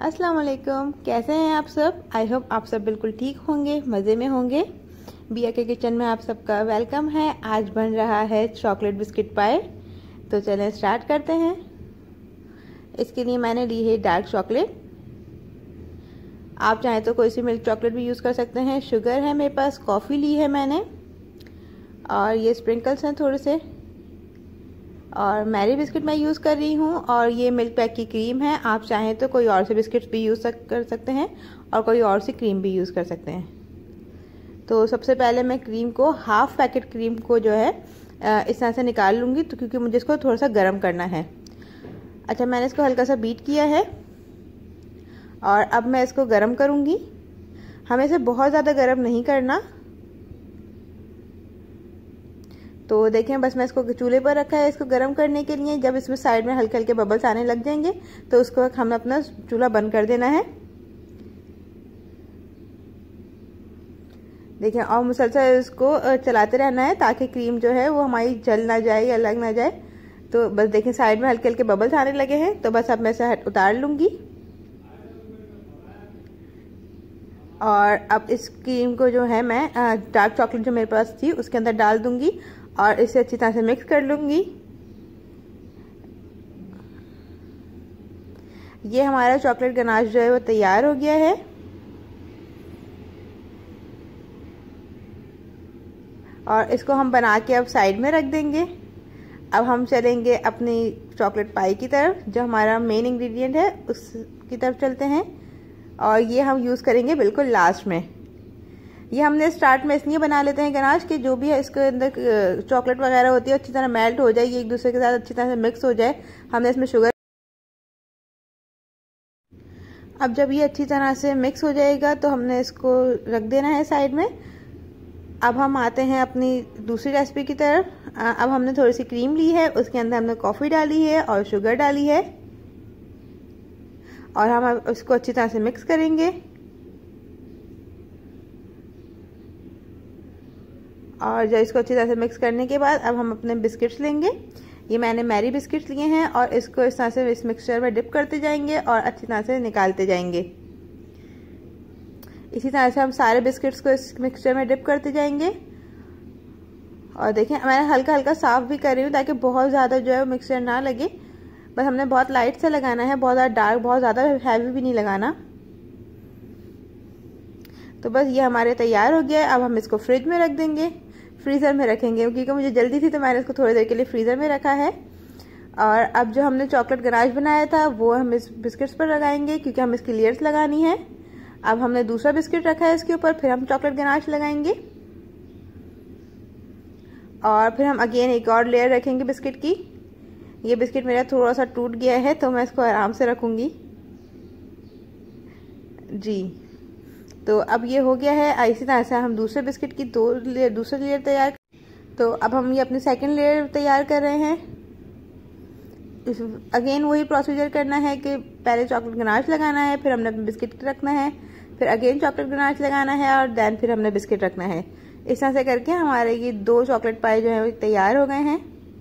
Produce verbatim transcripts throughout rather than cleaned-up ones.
अस्सलाम वालेकुम, कैसे हैं आप सब। आई होप आप सब बिल्कुल ठीक होंगे, मज़े में होंगे। बिया के किचन में आप सबका वेलकम है। आज बन रहा है चॉकलेट बिस्किट पाई, तो चलें स्टार्ट करते हैं। इसके लिए मैंने ली है डार्क चॉकलेट। आप चाहें तो कोई सी मिल्क चॉकलेट भी यूज़ कर सकते हैं। शुगर है मेरे पास, कॉफ़ी ली है मैंने, और ये स्प्रिंकल्स हैं थोड़े से, और मैरी बिस्किट मैं यूज़ कर रही हूँ, और ये मिल्क पैक की क्रीम है। आप चाहें तो कोई और से बिस्किट्स भी यूज़ कर सकते हैं और कोई और सी क्रीम भी यूज़ कर सकते हैं। तो सबसे पहले मैं क्रीम को, हाफ पैकेट क्रीम को जो है इस तरह से निकाल लूँगी, तो क्योंकि मुझे इसको थोड़ा सा गर्म करना है। अच्छा, मैंने इसको हल्का सा बीट किया है और अब मैं इसको गर्म करूँगी। हमें इसे बहुत ज़्यादा गर्म नहीं करना। तो देखें, बस मैं इसको चूल्हे पर रखा है इसको गर्म करने के लिए। जब इसमें साइड में हल्के हल्के बबल्स आने लग जाएंगे तो उसको हमें अपना चूल्हा बंद कर देना है। देखें, और मुसलसल इसको चलाते रहना है ताकि क्रीम जो है वो हमारी जल ना जाए या लग ना जाए। तो बस देखें, साइड में हल्के हल्के बबल्स आने लगे हैं, तो बस अब मैं इसे उतार लूँगी। और अब इस क्रीम को जो है मैं डार्क चॉकलेट जो मेरे पास थी उसके अंदर डाल दूंगी और इसे अच्छी तरह से मिक्स कर लूँगी। ये हमारा चॉकलेट गनाश जो है वो तैयार हो गया है। और इसको हम बना के अब साइड में रख देंगे। अब हम चलेंगे अपनी चॉकलेट पाई की तरफ, जो हमारा मेन इंग्रेडिएंट है उसकी तरफ चलते हैं। और ये हम यूज़ करेंगे बिल्कुल लास्ट में। ये हमने स्टार्ट में इसलिए बना लेते हैं गनाश के जो भी है इसके अंदर चॉकलेट वगैरह होती है अच्छी तरह मेल्ट हो जाए, ये एक दूसरे के साथ अच्छी तरह से मिक्स हो जाए। हमने इसमें शुगर, अब जब ये अच्छी तरह से मिक्स हो जाएगा तो हमने इसको रख देना है साइड में। अब हम आते हैं अपनी दूसरी रेसिपी की तरफ। अब हमने थोड़ी सी क्रीम ली है, उसके अंदर हमने कॉफ़ी डाली है और शुगर डाली है, और हम अब इसको अच्छी तरह से मिक्स करेंगे। और जब इसको अच्छी तरह से मिक्स करने के बाद अब हम अपने बिस्किट्स लेंगे। ये मैंने मैरी बिस्किट्स लिए हैं, और इसको इस तरह से इस मिक्सचर में डिप करते जाएंगे और अच्छी तरह से निकालते जाएंगे। इसी तरह से हम सारे बिस्किट्स को इस मिक्सचर में डिप करते जाएंगे। और देखें, मैं हल्का हल्का साफ भी कर रही हूँ ताकि बहुत ज़्यादा जो है मिक्सचर ना लगे। बस हमने बहुत लाइट से लगाना है, बहुत ज़्यादा डार्क, बहुत ज़्यादा हैवी भी नहीं लगाना। तो बस ये हमारे तैयार हो गया है। अब हम इसको फ्रिज में रख देंगे, फ्रीज़र में रखेंगे, क्योंकि मुझे जल्दी थी तो मैंने इसको थोड़ी देर के लिए फ्रीज़र में रखा है। और अब जो हमने चॉकलेट गनाश बनाया था वो हम इस बिस्किट्स पर लगाएंगे, क्योंकि हम इसकी लेयर्स लगानी है। अब हमने दूसरा बिस्किट रखा है इसके ऊपर, फिर हम चॉकलेट गनाश लगाएंगे, और फिर हम अगेन एक और लेयर रखेंगे बिस्किट की। ये बिस्किट मेरा थोड़ा सा टूट गया है तो मैं इसको आराम से रखूँगी जी। तो अब ये हो गया है। इसी तरह से हम दूसरे बिस्किट की दो लेयर, दूसरी लेयर तैयार। तो अब हम ये अपनी सेकंड लेयर तैयार कर रहे हैं। अगेन वही प्रोसीजर करना है कि पहले चॉकलेट गनाश लगाना है, फिर हमने बिस्किट रखना है, फिर अगेन चॉकलेट गनाश लगाना है, और देन फिर हमने बिस्किट रखना है। इस तरह से करके हमारे ये दो चॉकलेट पाई जो है वो तैयार हो गए हैं।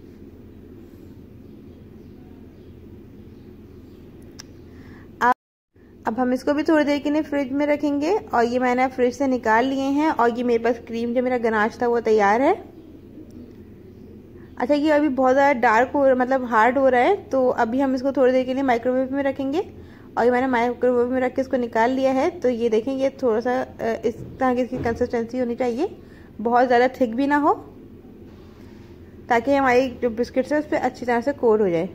अब हम इसको भी थोड़ी देर के लिए फ्रिज में रखेंगे, और ये मैंने फ्रिज से निकाल लिए हैं, और ये मेरे पास क्रीम जो मेरा गनाश था वो तैयार है। अच्छा, ये अभी बहुत ज़्यादा डार्क हो, मतलब हार्ड हो रहा है, तो अभी हम इसको थोड़ी देर के लिए माइक्रोवेव में रखेंगे। और ये मैंने माइक्रोवेव में रख के इसको निकाल लिया है। तो ये देखें, ये थोड़ा सा इस तरह की इसकी कंसिस्टेंसी होनी चाहिए, बहुत ज़्यादा थिक भी ना हो, ताकि हमारी जो बिस्किट्स है उस पर अच्छी तरह से कोट हो जाए।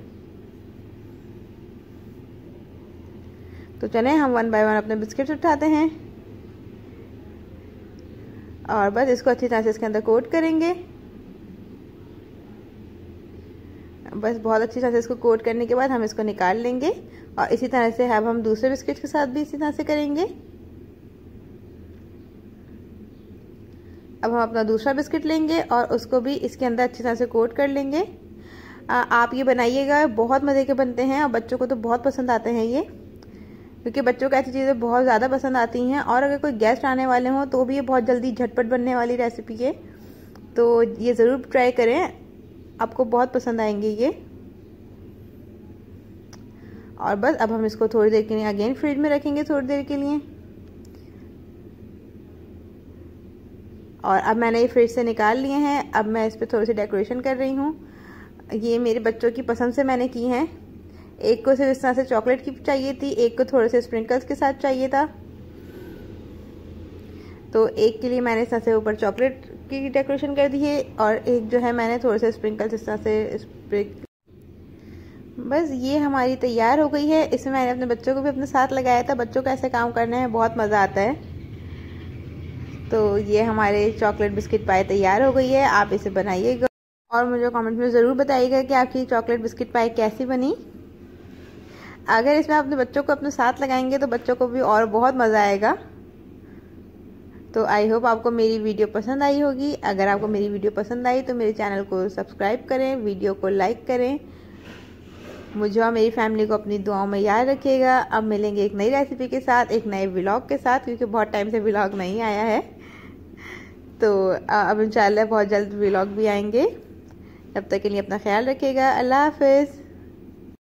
तो चलें, हम वन बाय वन अपने बिस्किट्स उठाते हैं, और बस इसको अच्छी तरह से इसके अंदर कोट करेंगे। बस बहुत अच्छी तरह से इसको कोट करने के बाद हम इसको निकाल लेंगे, और इसी तरह से अब हम दूसरे बिस्किट के साथ भी इसी तरह से करेंगे। अब हम अपना दूसरा बिस्किट लेंगे और उसको भी इसके अंदर अच्छी तरह से कोट कर लेंगे। आ, आप ये बनाइएगा, बहुत मज़े के बनते हैं और बच्चों को तो बहुत पसंद आते हैं ये, क्योंकि बच्चों को ऐसी चीज़ें बहुत ज़्यादा पसंद आती हैं। और अगर कोई गेस्ट आने वाले हों तो भी ये बहुत जल्दी झटपट बनने वाली रेसिपी है, तो ये ज़रूर ट्राई करें, आपको बहुत पसंद आएंगे ये। और बस अब हम इसको थोड़ी देर के लिए अगेन फ्रिज में रखेंगे थोड़ी देर के लिए। और अब मैंने ये फ्रिज से निकाल लिए हैं। अब मैं इस पर थोड़ी सी डेकोरेशन कर रही हूँ। ये मेरे बच्चों की पसंद से मैंने की हैं। एक को सिर्फ इस तरह से चॉकलेट की चाहिए थी, एक को थोड़े से स्प्रिंकल्स के साथ चाहिए था। तो एक के लिए मैंने इस तरह से ऊपर चॉकलेट की डेकोरेशन कर दी है और एक जो है मैंने थोड़े से स्प्रिंकल्स इस तरह से स्प्रिंक। बस ये हमारी तैयार हो गई है। इसमें मैंने अपने बच्चों को भी अपने साथ लगाया था। बच्चों को ऐसे काम करने में बहुत मज़ा आता है। तो ये हमारे चॉकलेट बिस्किट पाई तैयार हो गई है। आप इसे बनाइएगा और मुझे कमेंट में ज़रूर बताइएगा कि आपकी चॉकलेट बिस्किट पाई कैसी बनी। अगर इसमें अपने बच्चों को अपने साथ लगाएंगे तो बच्चों को भी और बहुत मज़ा आएगा। तो आई होप आपको मेरी वीडियो पसंद आई होगी। अगर आपको मेरी वीडियो पसंद आई तो मेरे चैनल को सब्सक्राइब करें, वीडियो को लाइक करें। मुझे और मेरी फैमिली को अपनी दुआओं में याद रखिएगा। अब मिलेंगे एक नई रेसिपी के साथ, एक नए व्लॉग के साथ, क्योंकि बहुत टाइम से व्लॉग नहीं आया है। तो अब इंशाल्लाह बहुत जल्द व्लॉग भी आएंगे। तब तक के लिए अपना ख्याल रखिएगा। अल्लाह हाफिज़।